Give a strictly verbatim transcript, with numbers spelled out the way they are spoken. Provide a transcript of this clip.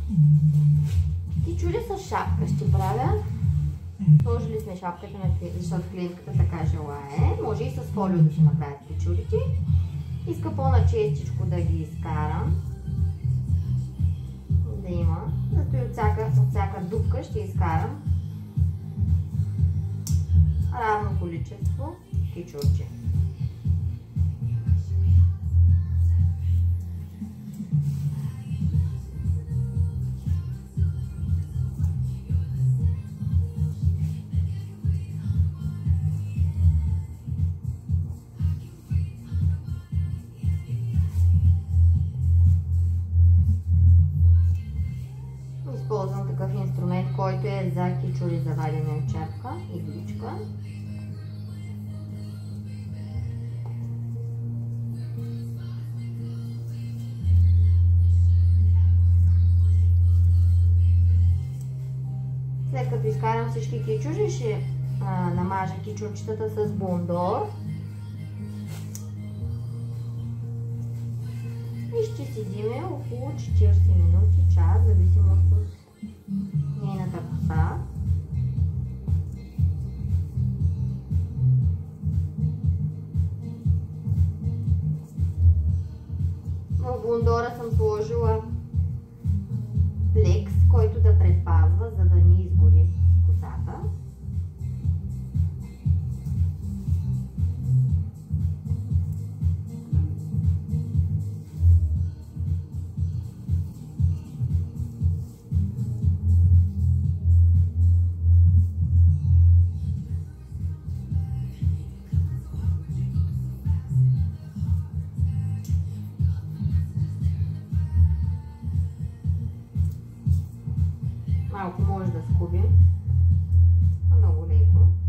Кичури с шапка ще правя. Сложили сме шапката на клиентката, защото клиентката така желае. Може и с фолио да се направят кичурите. Иска по-начестичко да ги изкарам. Да има. Зато и от всяка, от всяка дупка ще изкарам равно количество кичурче. Използвам такъв инструмент, който е за кичури за вадене от чапка, игличка. След като изкарам всички кичури, ще а, намажа кичурчетата с бондор. И ще седиме около четиридесет минути, час, зависимост от нейната коса. В бондора съм сложила плекс, който да предпазва, за да не изгори косата. Малко може да скубим, много леко.